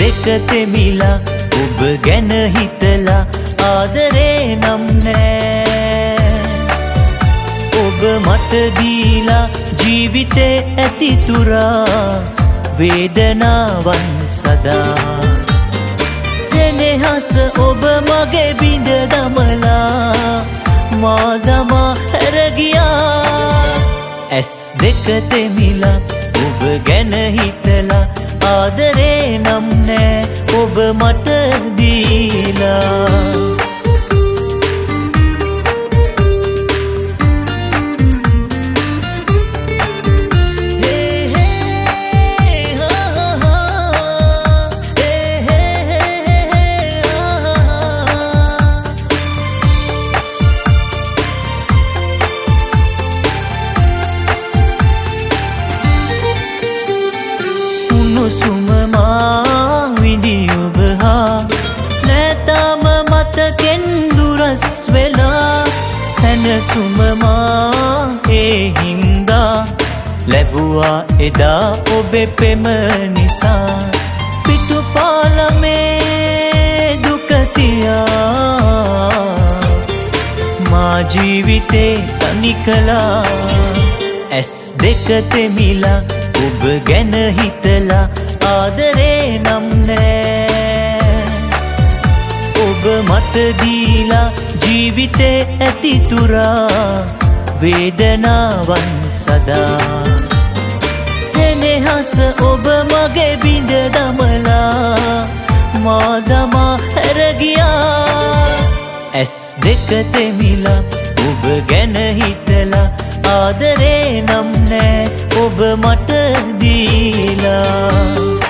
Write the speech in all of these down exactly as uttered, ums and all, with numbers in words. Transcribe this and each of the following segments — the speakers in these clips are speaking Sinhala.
දෙක තෙමිලා ඔබ ගැන හිතලා ආදරේ නම් නෑ ඔබ මට දීලා ජීවිතේ ඇති තුරා වේදනාවන් සදා සෙනෙහස ඔබ මගේ බිඳ දමලා මා දමා හැර ගියා ඇස් දෙක තෙමිලා ඔබ ගැන හිතලා ආදරේ නම් නෑ ඔබ මට දීලා සුම මා විඳි ඔබ හා නැතම මතකෙන් දුරස් වෙලා සැනසුම මා ඒ හින්දා ලැබුවා එදා ඔබේ පෙම නිසා පිටුපාලමේ දුක තියා මා ජීවිතේ තනි කළා ඇස් දෙක තෙමිලා ඔබ ගැන හිතලා ආදරේ නම් නෑ ඔබ මට දීලා ජීවිතේ ඇති තුරා වේදනාවන් සදා සෙනෙහස ඔබ මගේ බිඳ දමලා මා දමා හැර ගියා ඇස් දෙක තෙමිලා ඔබ ගැන හිතලා ආදරේ නම් නෑ ඔබ මට දීලා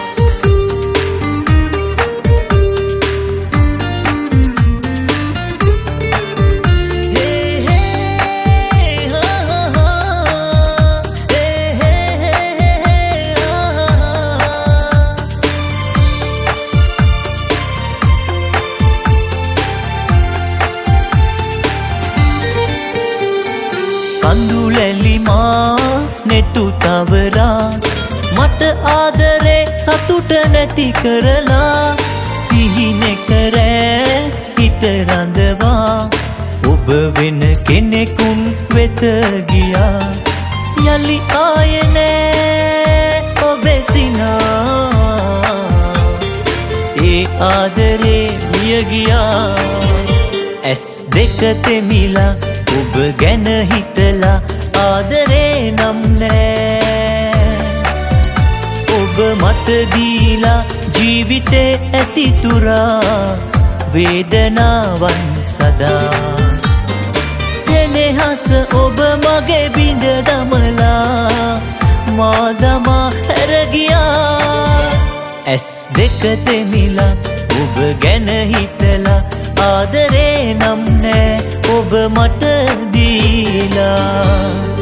කඳුලැලි මා නෙතු තවරා මට ආදරේ සතුට නැති කරලා සිහිනෙක රෑ හිත රඳවා ඔබ වෙන කෙනෙකුන් වෙත ගියා යලි ආයේ නෑ ඔබේ සිනා ඒ ආදරේ මිය ගියා ඇස් දෙක තෙමිලා ඔබ ගැන හිතලා ආදරේ නම් නෑ ඔබ මට දීලා ජීවිතේ ඇති තුරා වේදනාවන් සදා සෙනෙහස ඔබ මගේ බිඳ දමලා මා දමා හැර ගියා ඇස් දෙක තෙමිලා ඔබ ගැන හිතලා ආදරේ නම් නෑ ඔබ මට දීලා